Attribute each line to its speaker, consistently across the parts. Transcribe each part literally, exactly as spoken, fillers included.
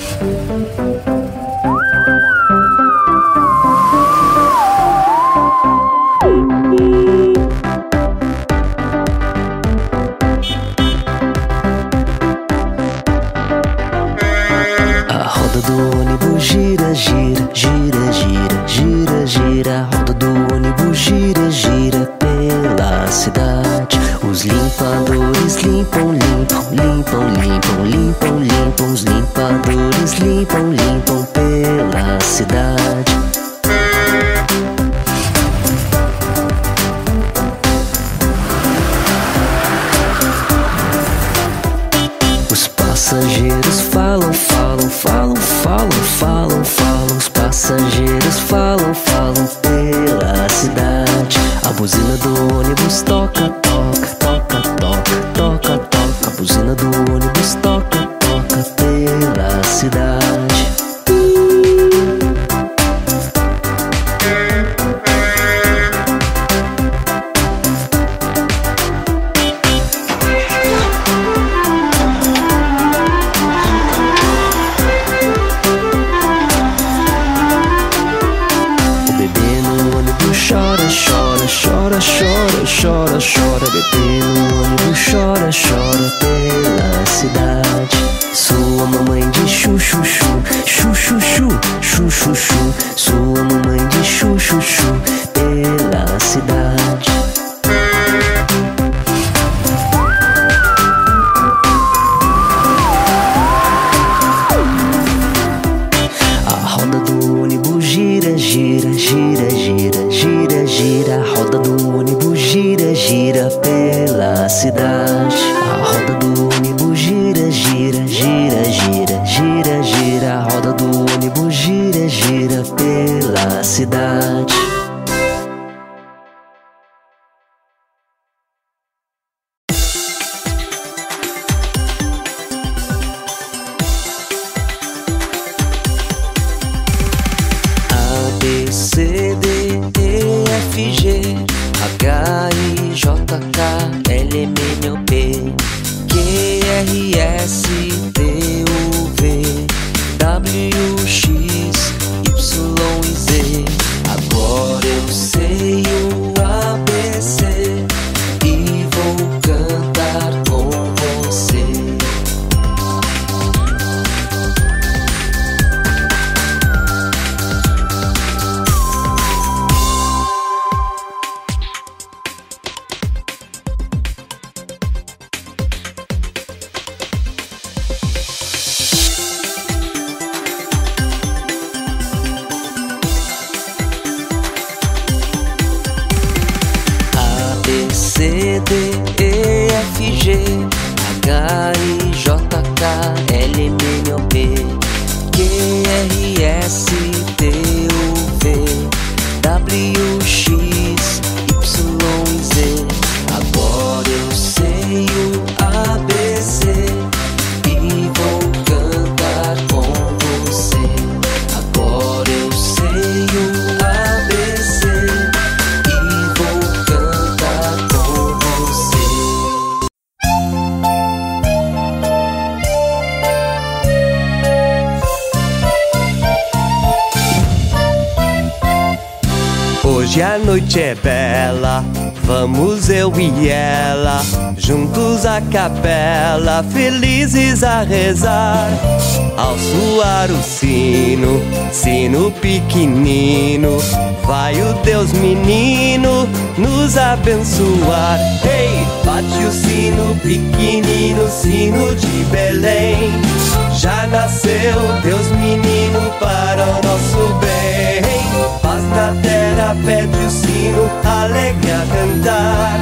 Speaker 1: Hoje a noite é bela, vamos eu e ela, juntos à capela, felizes a rezar. Ao soar o sino, sino pequenino, vai o Deus menino nos abençoar. Ei, bate o sino pequenino, sino de Belém. Já nasceu Deus menino para o nosso bem. Paz na terra, pede o sino, alegre a cantar.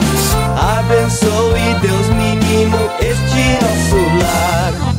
Speaker 1: Abençoe Deus menino este nosso lar.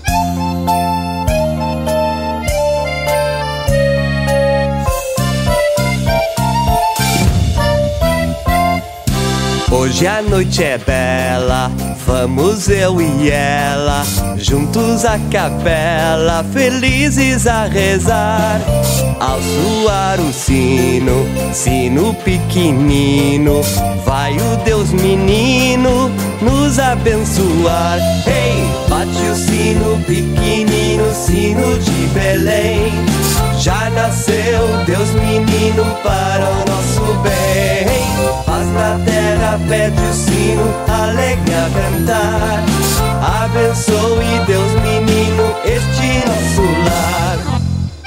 Speaker 1: Hoje a noite é bela, vamos eu e ela, juntos à capela, felizes a rezar. Ao soar o sino, sino pequenino, vai o Deus menino nos abençoar. Ei, bate o sino pequenino, sino de Belém. Já nasceu Deus menino para o nosso bem. Paz na terra, pede o sino, alegra cantar. Abençoe Deus menino este nosso lar.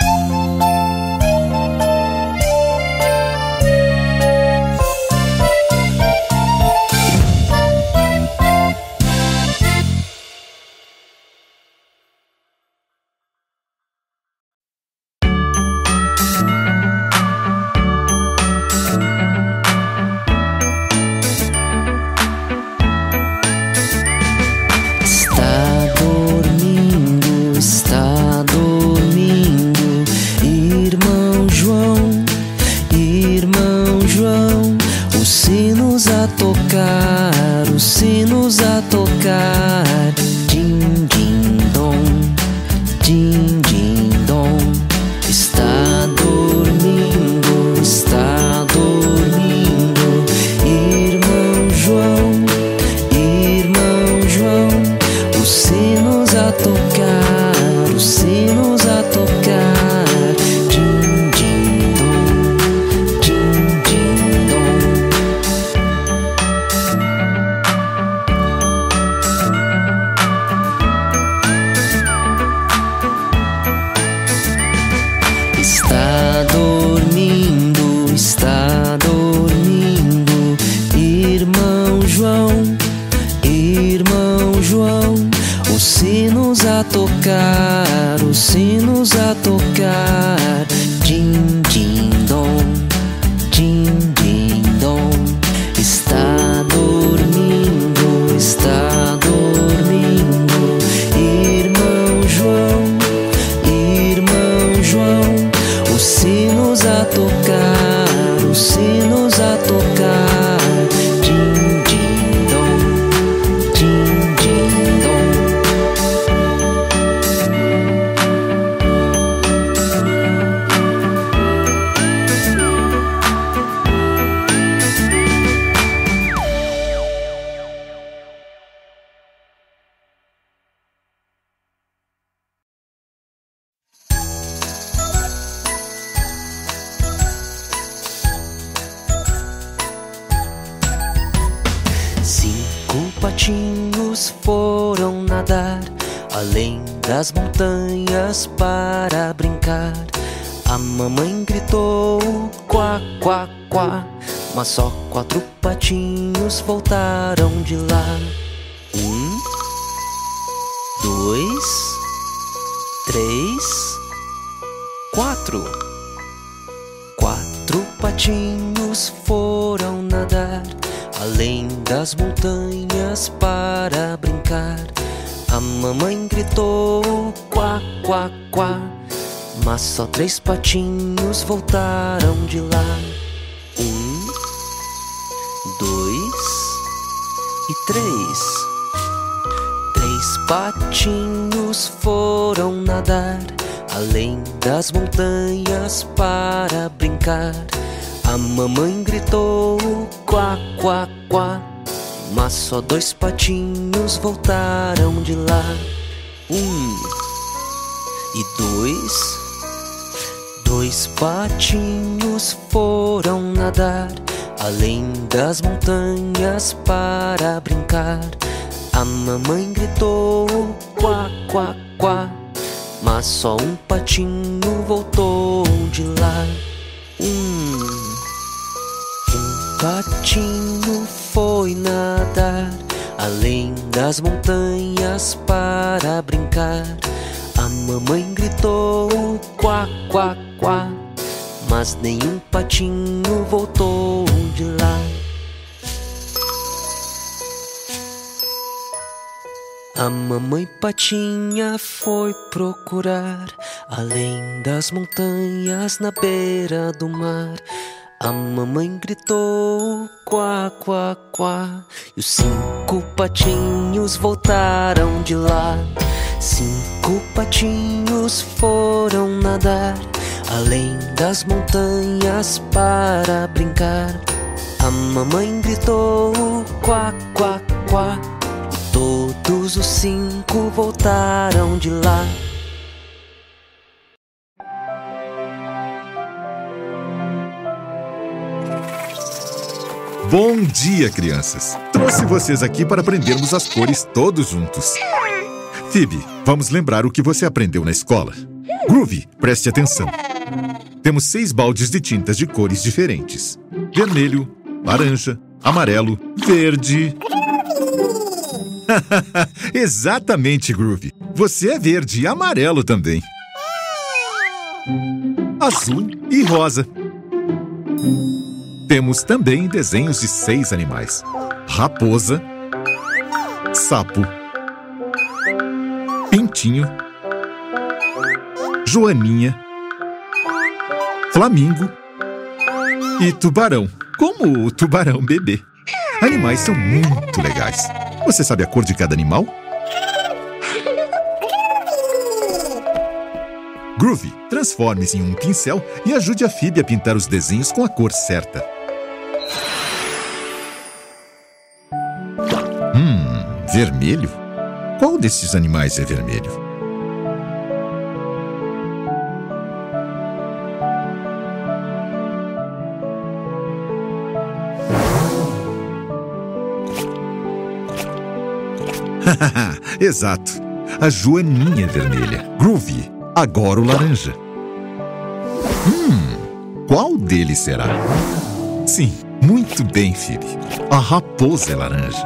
Speaker 2: Patinhos foram nadar além das montanhas para brincar. A mamãe gritou quá, quá, quá, mas só quatro patinhos voltaram de lá. Um, dois, três, quatro. Quatro patinhos foram nadar além das montanhas para brincar. A mamãe gritou quá, quá, quá, mas só três patinhos voltaram de lá. Um, dois e três. Três patinhos foram nadar além das montanhas para brincar. A mamãe gritou quá, quá, quá, mas só dois patinhos voltaram de lá. Um e dois. Dois patinhos foram nadar além das montanhas para brincar. A mamãe gritou quá, quá, quá, mas só um patinho voltou de lá. Um Um patinho foi nadar além das montanhas para brincar. A mamãe gritou quá, quá, quá, mas nenhum patinho voltou de lá. A mamãe patinha foi procurar além das montanhas na beira do mar. A mamãe gritou quá, quá, quá, e os cinco patinhos voltaram de lá. Cinco patinhos foram nadar além das montanhas para brincar. A mamãe gritou quá, quá, quá, Todos os cinco voltaram de lá.
Speaker 3: Bom dia, crianças! Trouxe vocês aqui para aprendermos as cores todos juntos. Phoebe, vamos lembrar o que você aprendeu na escola. Groovy, preste atenção. Temos seis baldes de tintas de cores diferentes. Vermelho, laranja, amarelo, verde... Exatamente, Groovy. Você é verde e amarelo também. Azul e rosa. Temos também desenhos de seis animais: raposa, sapo, pintinho, joaninha, flamingo e tubarão, como o tubarão bebê. Animais são muito legais. Você sabe a cor de cada animal? Groovy, transforme-se em um pincel e ajude a Phoebe a pintar os desenhos com a cor certa. Hum, vermelho? Qual desses animais é vermelho? Exato. A joaninha é vermelha. Groovy, agora o laranja. Hum, qual deles será? Sim, muito bem, Phoebe. A raposa é laranja.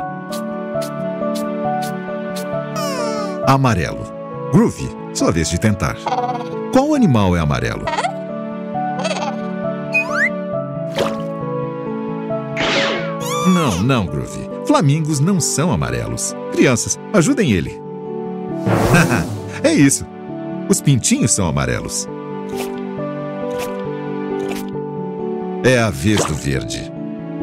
Speaker 3: Amarelo. Groovy, sua vez de tentar. Qual animal é amarelo? Não, não, Groovy. Flamingos não são amarelos. Crianças, ajudem ele. É isso. Os pintinhos são amarelos. É a vez do verde.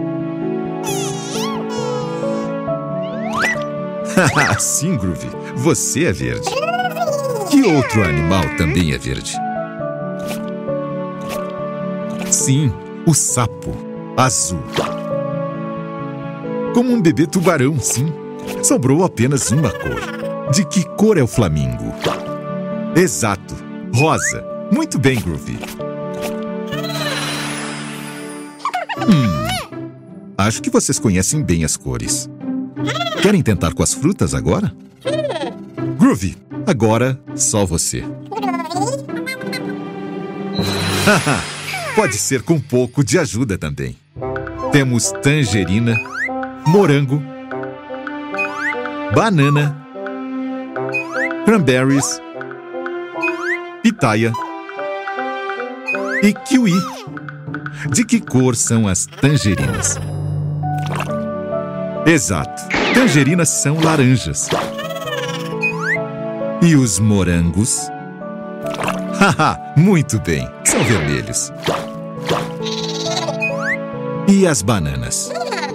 Speaker 3: Sim, Groovy. Você é verde. Que outro animal também é verde? Sim, o sapo. Azul. Como um bebê tubarão, sim. Sobrou apenas uma cor. De que cor é o flamingo? Exato. Rosa. Muito bem, Groovy. Hum. Acho que vocês conhecem bem as cores. Querem tentar com as frutas agora? Groovy, agora só você. Pode ser com um pouco de ajuda também. Temos tangerina, morango, banana, cranberries, pitaia e kiwi. De que cor são as tangerinas? Exato. Tangerinas são laranjas. E os morangos? Haha, muito bem. São vermelhos. E as bananas?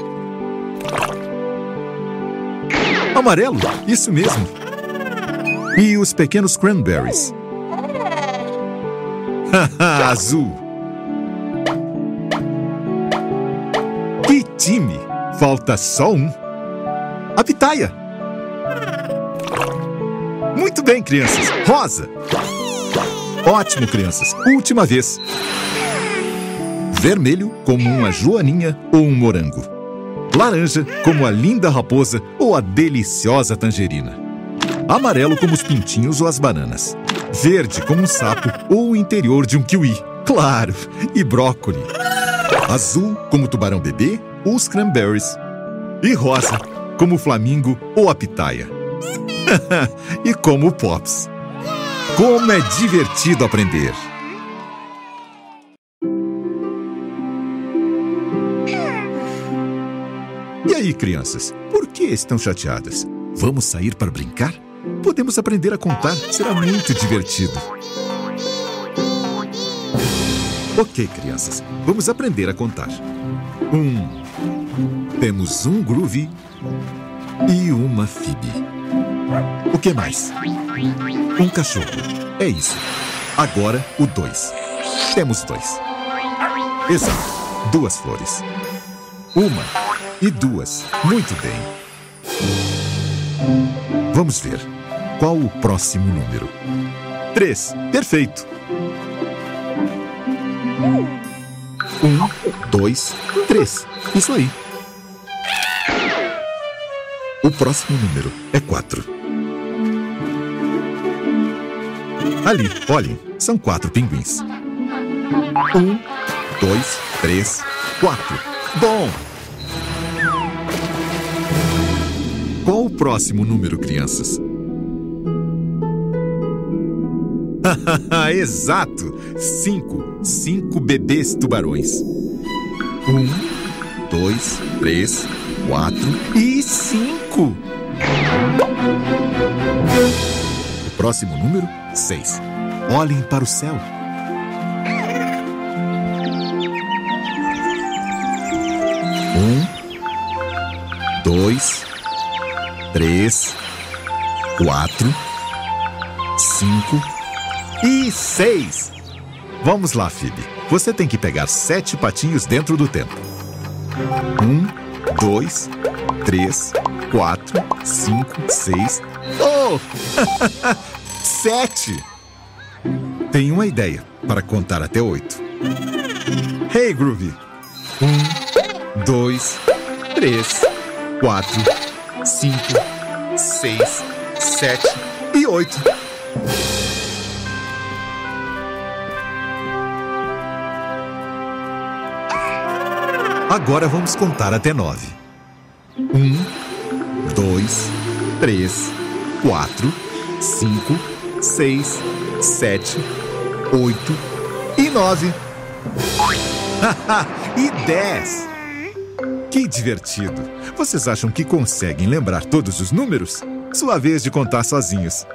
Speaker 3: Amarelo, isso mesmo. E os pequenos cranberries? Haha, azul. Que time! Falta só um. A pitaia. Muito bem, crianças. Rosa. Ótimo, crianças. Última vez. Vermelho, como uma joaninha ou um morango. Laranja, como a linda raposa ou a deliciosa tangerina. Amarelo, como os pintinhos ou as bananas. Verde, como um sapo ou o interior de um kiwi. Claro, e brócoli. Azul, como o tubarão bebê ou os cranberries. E rosa, como o flamingo ou a pitaia. E como o Pops. Como é divertido aprender! E aí, crianças, por que estão chateadas? Vamos sair para brincar? Podemos aprender a contar, será muito divertido. Ok, crianças, vamos aprender a contar. Um. Temos um Groovy e uma Phoebe. O que mais? Um cachorro. É isso. Agora o dois. Temos dois. Exato. Duas flores. Uma e duas. Muito bem. Vamos ver. Qual o próximo número? Três. Perfeito. Um, dois, três. Isso aí. O próximo número é quatro. Ali, olhem, são quatro pinguins. Um, dois, três, quatro. Bom! Qual o próximo número, crianças? Exato! Cinco. Cinco bebês tubarões. Um, dois, três, quatro e cinco. O próximo número, seis. Olhem para o céu. Um, dois, três, quatro, cinco e seis. Vamos lá, Phoebe. Você tem que pegar sete patinhos dentro do tempo. Um, dois, três, quatro, cinco, seis. Oh! Sete! Tenho uma ideia para contar até oito. Hey, Groovy! Um, dois, três, quatro, cinco, seis, sete e oito. Agora vamos contar até nove. Um, dois, três, quatro, cinco, seis, sete, oito e nove. E dez. Que divertido! Vocês acham que conseguem lembrar todos os números? Sua vez de contar sozinhos.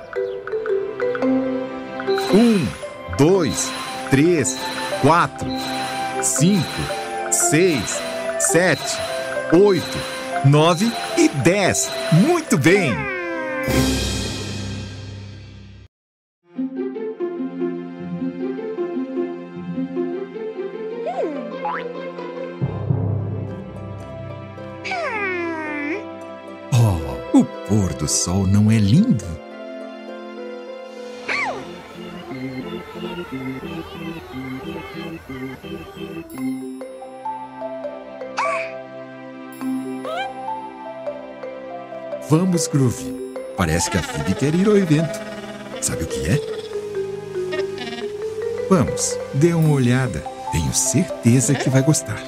Speaker 3: Um, dois, três, quatro, cinco, seis, sete, oito, nove e dez. Muito bem! Oh, o pôr do sol não é lindo? Vamos, Groovy. Parece que a Phoebe quer ir ao evento. Sabe o que é? Vamos, dê uma olhada. Tenho certeza que vai gostar.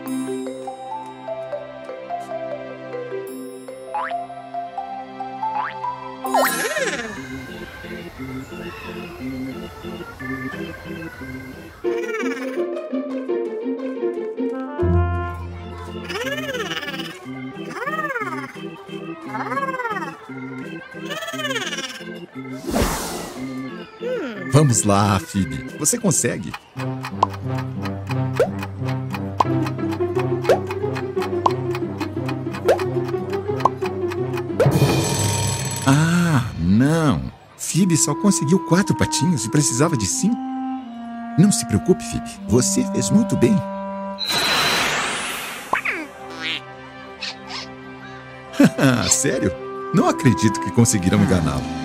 Speaker 3: Vamos lá, Phoebe. Você consegue. Ah, não. Phoebe só conseguiu quatro patinhos e precisava de cinco. Não se preocupe, Phoebe. Você fez muito bem. Sério? Não acredito que conseguiram enganá-lo.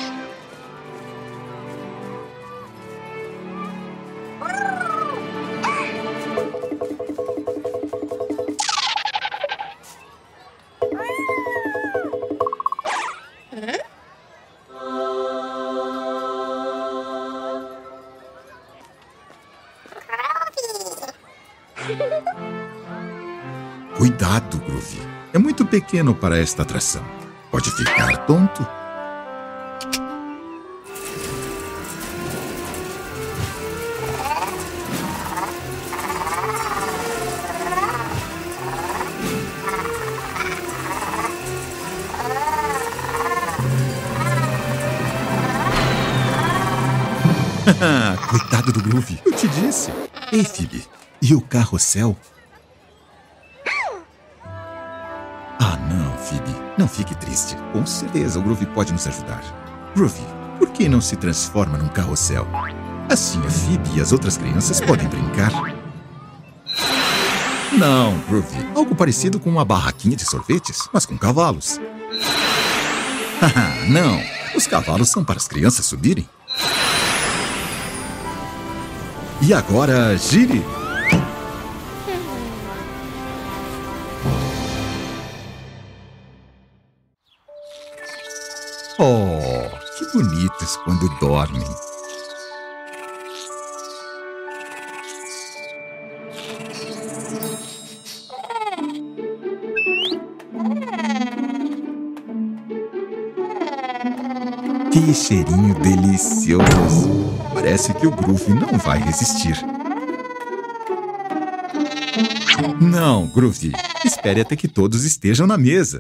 Speaker 3: Cuidado, Groovy. É muito pequeno para esta atração. Pode ficar tonto. Coitado do Groovy, eu te disse. Ei, Phoebe, e o carrossel? Ah, não, Phoebe, não fique triste. Com certeza o Groovy pode nos ajudar. Groovy, por que não se transforma num carrossel? Assim a Phoebe e as outras crianças podem brincar. Não, Groovy, algo parecido com uma barraquinha de sorvetes, mas com cavalos. Ah, não. Os cavalos são para as crianças subirem. E agora, gire. Oh, que bonitos quando dormem. Que cheirinho delicioso. Parece que o Groovy não vai resistir. Não, Groovy. Espere até que todos estejam na mesa.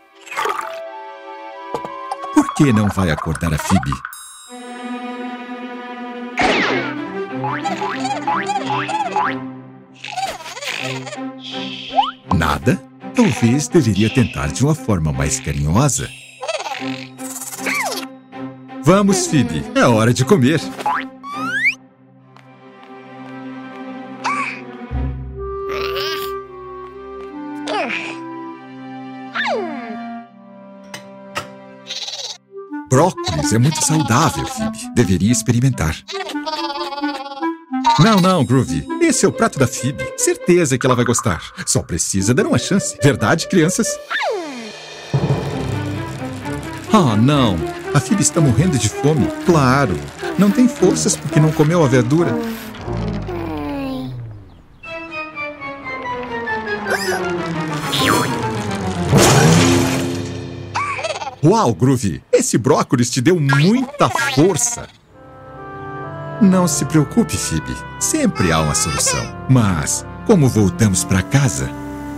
Speaker 3: Por que não vai acordar a Phoebe? Nada? Talvez deveria tentar de uma forma mais carinhosa. Vamos, Phoebe. É hora de comer. Brócolis é muito saudável, Phoebe. Deveria experimentar. Não, não, Groovy. Esse é o prato da Phoebe. Certeza que ela vai gostar. Só precisa dar uma chance. Verdade, crianças? Oh, não. A Phoebe está morrendo de fome. Claro. Não tem forças porque não comeu a verdura. Uau, Groovy! Esse brócolis te deu muita força. Não se preocupe, Phoebe. Sempre há uma solução. Mas, como voltamos para casa?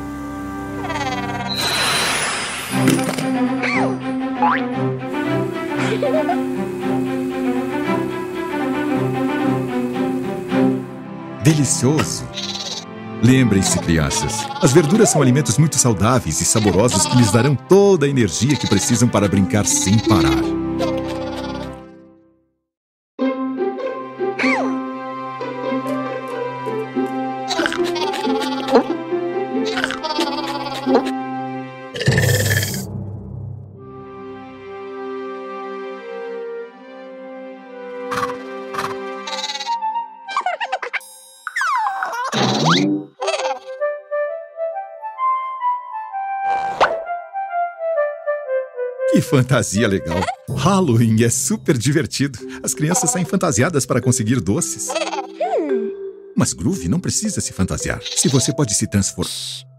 Speaker 3: Delicioso! Lembrem-se, crianças, as verduras são alimentos muito saudáveis e saborosos que lhes darão toda a energia que precisam para brincar sem parar. Que fantasia legal! Halloween é super divertido. As crianças saem fantasiadas para conseguir doces. Mas Groovy não precisa se fantasiar. Se você pode se transformar...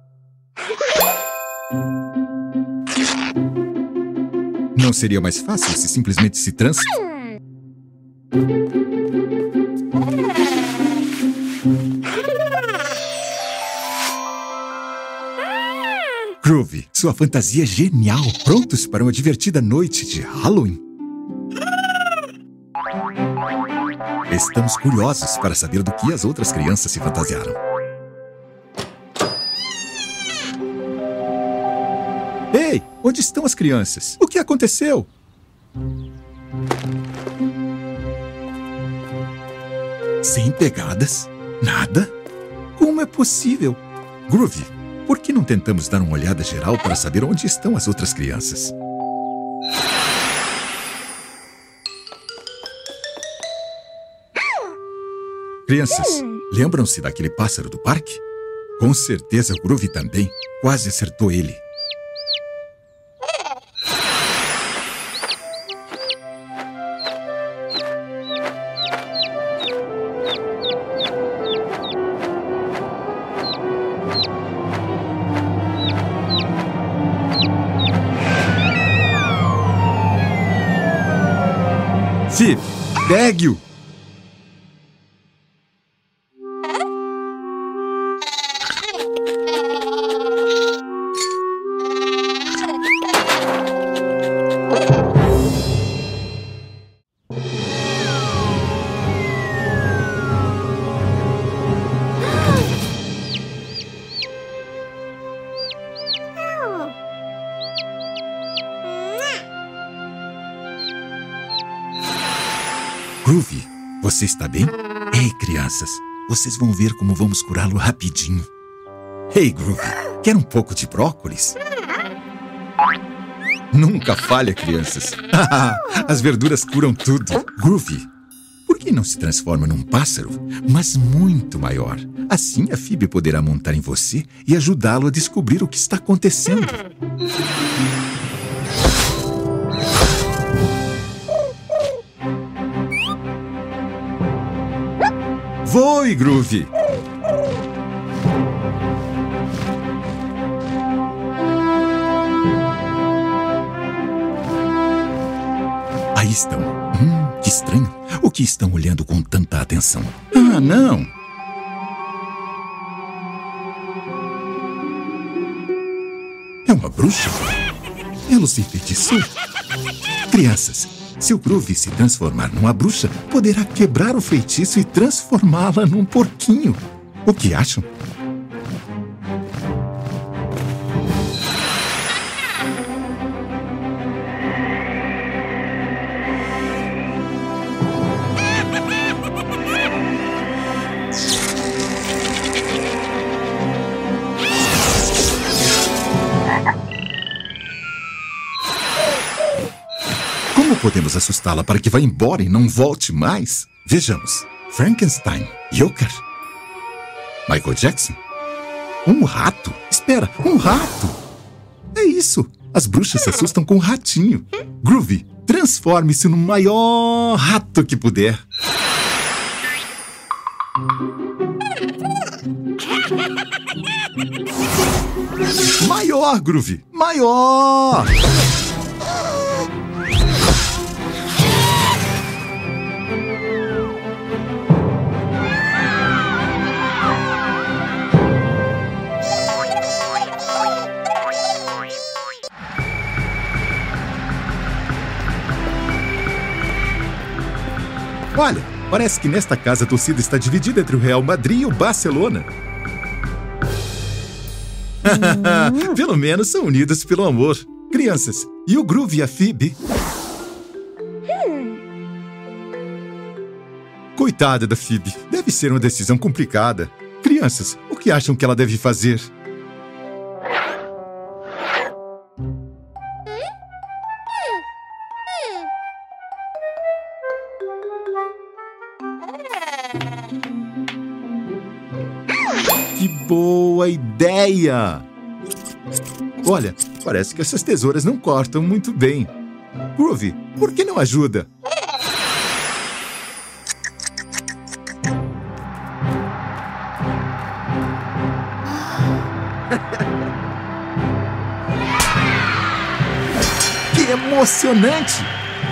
Speaker 3: Não seria mais fácil se simplesmente se trans... Groovy, sua fantasia é genial. Prontos para uma divertida noite de Halloween? Estamos curiosos para saber do que as outras crianças se fantasiaram. Ei, onde estão as crianças? O que aconteceu? Sem pegadas? Nada? Como é possível? Groovy, por que não tentamos dar uma olhada geral para saber onde estão as outras crianças? Crianças, lembram-se daquele pássaro do parque? Com certeza o Groovy também. Quase acertou ele. Phoebe, pegue-o! Groovy, você está bem? Ei, crianças, vocês vão ver como vamos curá-lo rapidinho. Ei, Groovy, quer um pouco de brócolis? Nunca falha, crianças. As verduras curam tudo. Groovy, por que não se transforma num pássaro, mas muito maior? Assim a Phoebe poderá montar em você e ajudá-lo a descobrir o que está acontecendo. Voe, Groovy! Aí estão. Hum, que estranho. O que estão olhando com tanta atenção? Ah, não! É uma bruxa? Ela os enfeitiçou? Crianças, se o Groovy se transformar numa bruxa, poderá quebrar o feitiço e transformá-la num porquinho. O que acham? Como podemos assustá-la para que vá embora e não volte mais? Vejamos. Frankenstein, Joker, Michael Jackson. Um rato? Espera, um rato! É isso! As bruxas se assustam com um ratinho. Groovy, transforme-se no maior rato que puder. Maior, Groovy! Maior! Olha, parece que nesta casa a torcida está dividida entre o Real Madrid e o Barcelona. Hum. Pelo menos são unidos pelo amor. Crianças, e o Groovy e a Phoebe? Hum. Coitada da Phoebe, deve ser uma decisão complicada. Crianças, o que acham que ela deve fazer? Que boa ideia! Olha, parece que essas tesouras não cortam muito bem. Groovy, por que não ajuda? Que emocionante!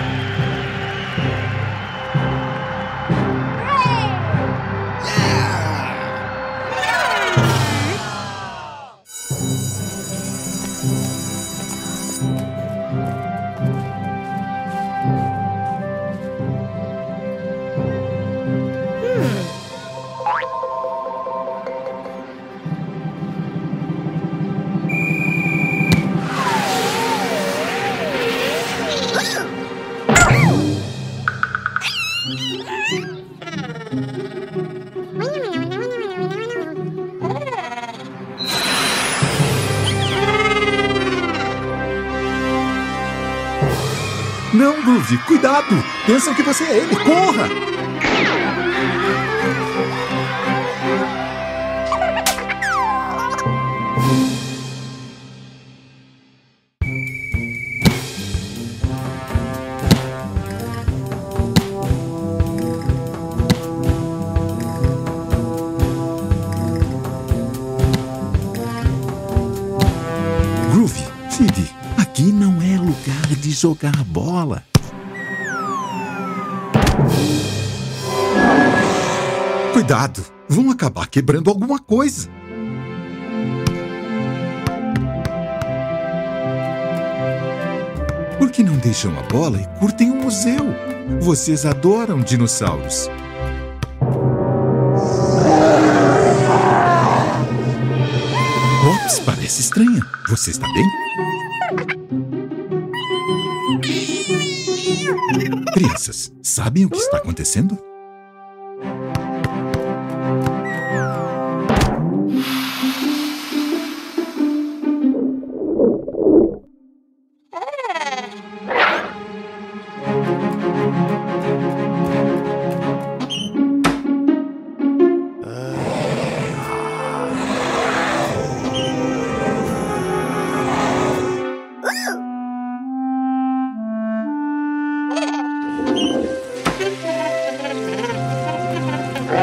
Speaker 3: Não, Groovy, cuidado! Pensam que você é ele, corra! Groovy, Phoebe, aqui não é lugar de jogar bola. Cuidado, vão acabar quebrando alguma coisa. Por que não deixam a bola e curtem o museu? Vocês adoram dinossauros. Ops, parece estranha. Você está bem? Crianças, sabem o que está acontecendo?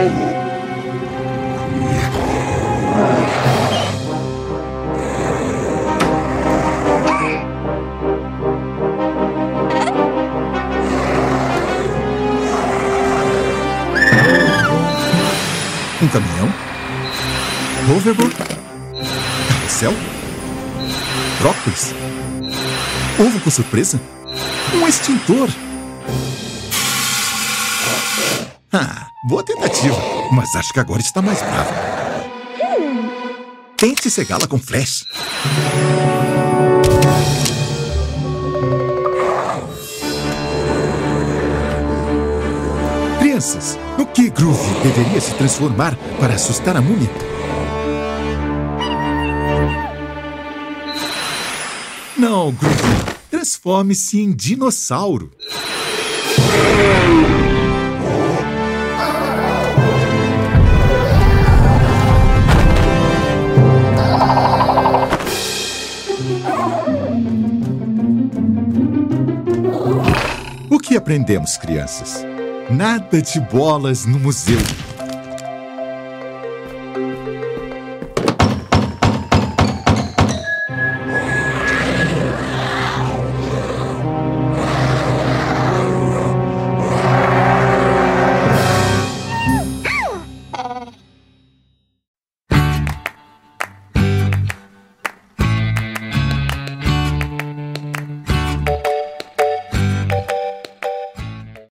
Speaker 3: Um caminhão, hoverboard, carrossel, brócolis, ovo com surpresa, um extintor. Ah, boa tentativa, mas acho que agora está mais brava. Tente cegá-la com flash. Crianças, no que Groovy deveria se transformar para assustar a múmia? Não, Groovy, transforme-se em dinossauro. O que aprendemos, crianças? Nada de bolas no museu.